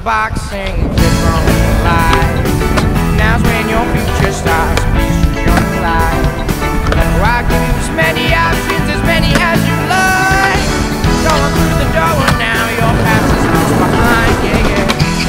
boxing from life. Now's when your future starts. Please choose your life. Oh, I'll give you as many options, as many as you like. Going through the door now, your past is lost behind. Yeah, yeah.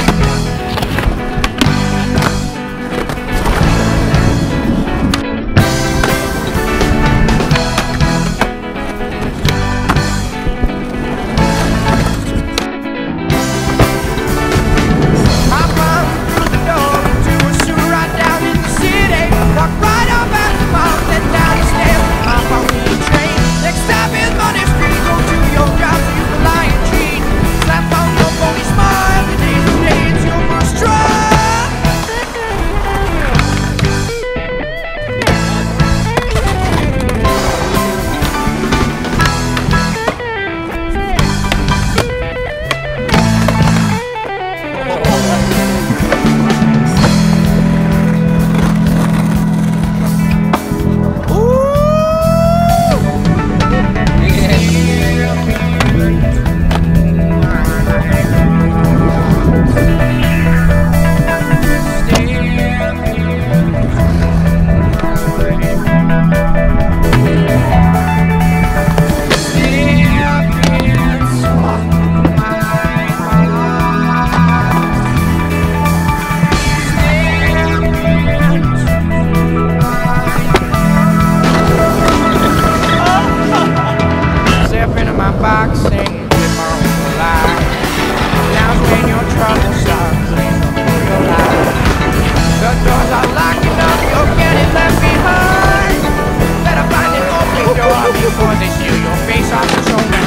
Boxing with my own life. Now's when your trouble starts. Please don't pull your life. The doors are locking up, you're getting left behind. Better find an open door before they steal your face off the shoulder.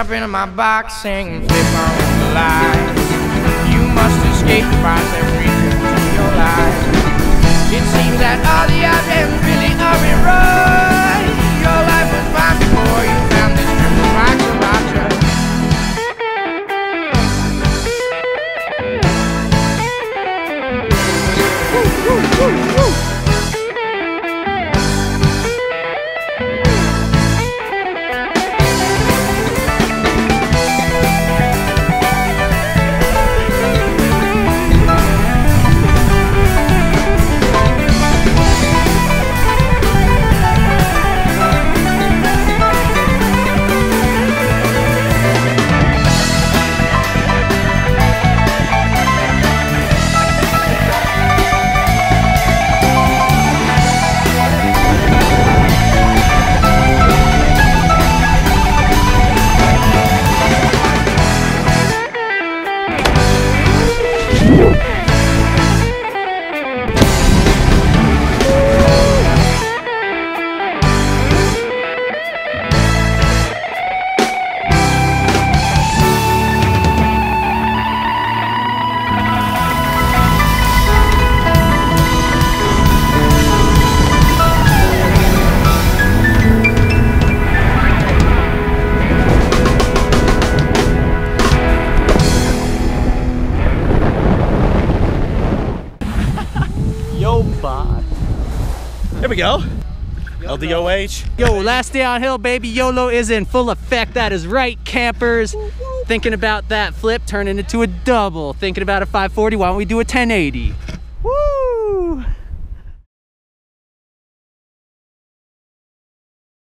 yourself into my box, sing flip on the line. You must escape the process, return to your life. It seems that all the options really aren't right. Your life was fine before you found this triple rocket launcher. Woo, woo, woo, woo. There we go. LDOH. Yo, last day on hill, baby. YOLO is in full effect. That is right, campers. Thinking about that flip turning into a double. Thinking about a 540, why don't we do a 1080?